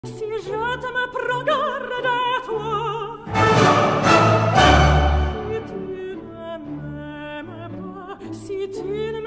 Si je te me prends garde à toi, si tu ne m'aimes pas, si tu ne